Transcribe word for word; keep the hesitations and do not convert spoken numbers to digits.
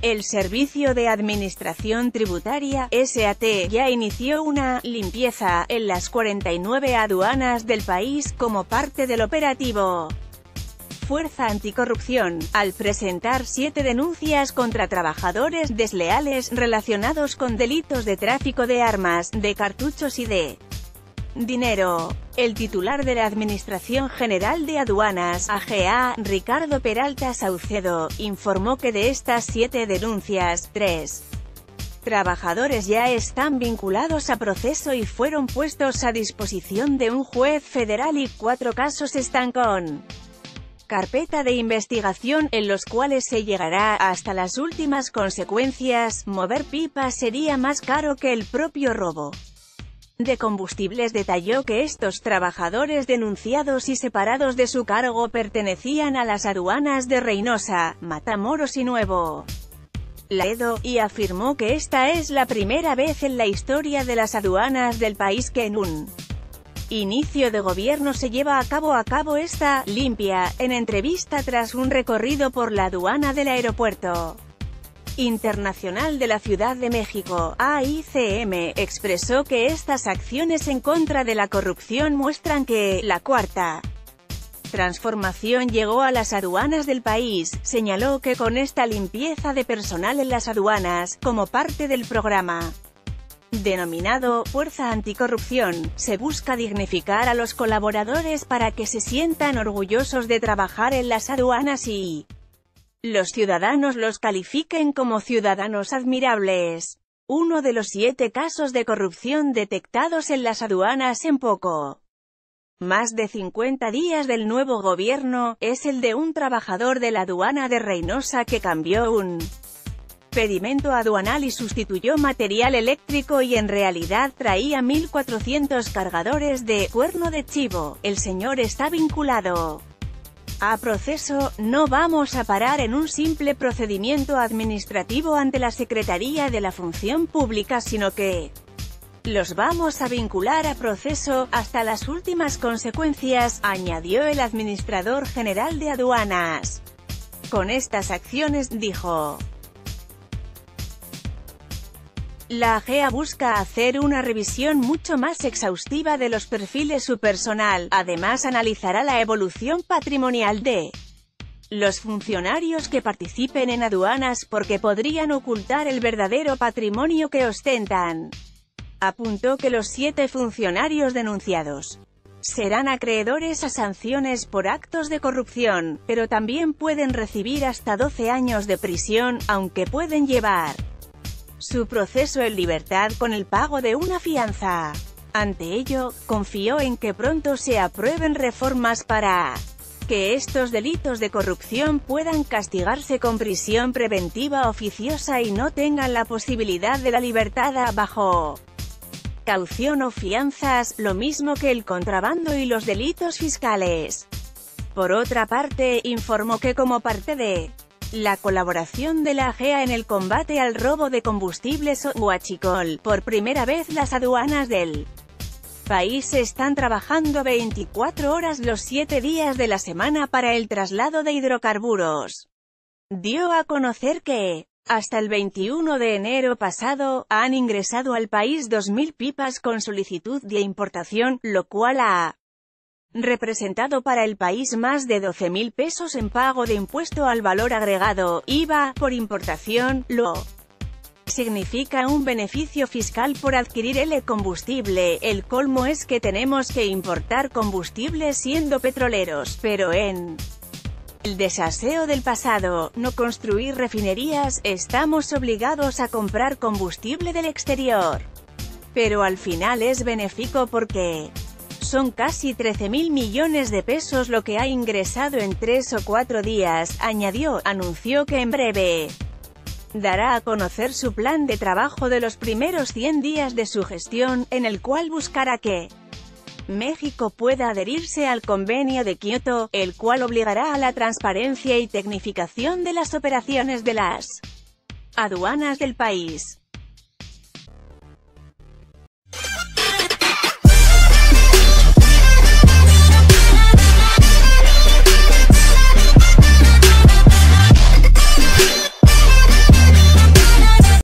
El Servicio de Administración Tributaria, S A T, ya inició una «limpieza» en las cuarenta y nueve aduanas del país, como parte del operativo Fuerza Anticorrupción, al presentar siete denuncias contra trabajadores desleales relacionados con delitos de tráfico de armas, de cartuchos y de dinero. El titular de la Administración General de Aduanas, A G A, Ricardo Peralta Saucedo, informó que de estas siete denuncias, tres trabajadores ya están vinculados a proceso y fueron puestos a disposición de un juez federal y cuatro casos están con carpeta de investigación, en los cuales se llegará hasta las últimas consecuencias. Mover pipas sería más caro que el propio robo de combustibles. Detalló que estos trabajadores denunciados y separados de su cargo pertenecían a las aduanas de Reynosa, Matamoros y Nuevo Laredo, y afirmó que esta es la primera vez en la historia de las aduanas del país que en un inicio de gobierno se lleva a cabo a cabo esta «limpia». En entrevista tras un recorrido por la aduana del Aeropuerto Internacional de la Ciudad de México, A I C M, expresó que estas acciones en contra de la corrupción muestran que la cuarta transformación llegó a las aduanas del país. Señaló que con esta limpieza de personal en las aduanas, como parte del programa denominado Fuerza Anticorrupción, se busca dignificar a los colaboradores para que se sientan orgullosos de trabajar en las aduanas y los ciudadanos los califiquen como ciudadanos admirables. Uno de los siete casos de corrupción detectados en las aduanas en poco más de cincuenta días del nuevo gobierno, es el de un trabajador de la aduana de Reynosa que cambió un pedimento aduanal y sustituyó material eléctrico y en realidad traía mil cuatrocientos cargadores de cuerno de chivo. El señor está vinculado a proceso. No vamos a parar en un simple procedimiento administrativo ante la Secretaría de la Función Pública, sino que los vamos a vincular a proceso, hasta las últimas consecuencias, añadió el administrador general de aduanas. Con estas acciones, dijo, la A G A busca hacer una revisión mucho más exhaustiva de los perfiles de su personal. Además, analizará la evolución patrimonial de los funcionarios que participen en aduanas porque podrían ocultar el verdadero patrimonio que ostentan. Apuntó que los siete funcionarios denunciados serán acreedores a sanciones por actos de corrupción, pero también pueden recibir hasta doce años de prisión, aunque pueden llevar su proceso en libertad con el pago de una fianza. Ante ello, confió en que pronto se aprueben reformas para que estos delitos de corrupción puedan castigarse con prisión preventiva oficiosa y no tengan la posibilidad de la libertad bajo caución o fianzas, lo mismo que el contrabando y los delitos fiscales. Por otra parte, informó que como parte de la colaboración de la A G A en el combate al robo de combustibles o huachicol, por primera vez las aduanas del país están trabajando veinticuatro horas los siete días de la semana para el traslado de hidrocarburos. Dio a conocer que, hasta el veintiuno de enero pasado, han ingresado al país dos mil pipas con solicitud de importación, lo cual ha representado para el país más de doce mil pesos en pago de impuesto al valor agregado, I V A, por importación, lo significa un beneficio fiscal por adquirir el combustible. El colmo es que tenemos que importar combustible siendo petroleros, pero en el desaseo del pasado, no construir refinerías, estamos obligados a comprar combustible del exterior. Pero al final es benéfico porque son casi trece mil millones de pesos lo que ha ingresado en tres o cuatro días, añadió. Anunció que en breve dará a conocer su plan de trabajo de los primeros cien días de su gestión, en el cual buscará que México pueda adherirse al Convenio de Kioto, el cual obligará a la transparencia y tecnificación de las operaciones de las aduanas del país.